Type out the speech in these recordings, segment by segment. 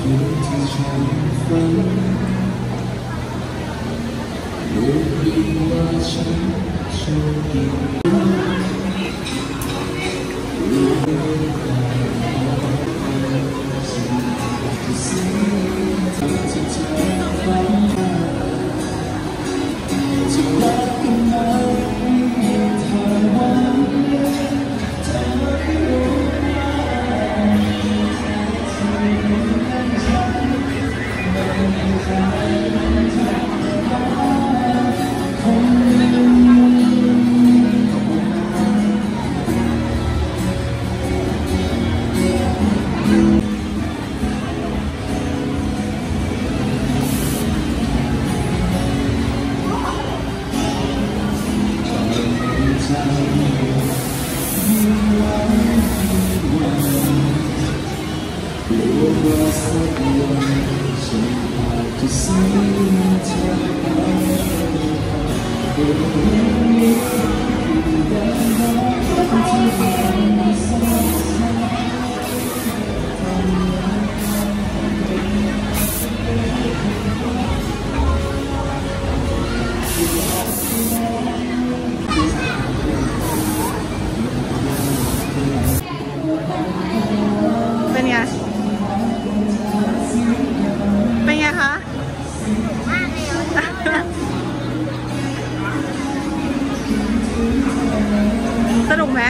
เป็นไง เป็นไงคะสนุกไหม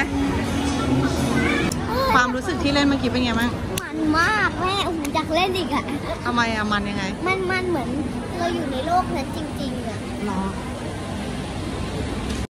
ความรู้สึกที่เล่นเมื่อกี้เป็นไงบ้างมันมากแม่อยากเล่นอีกอะทำไมอะมันยังไงมันเหมือนเราอยู่ในโลกนั้นจริงๆอะหรอ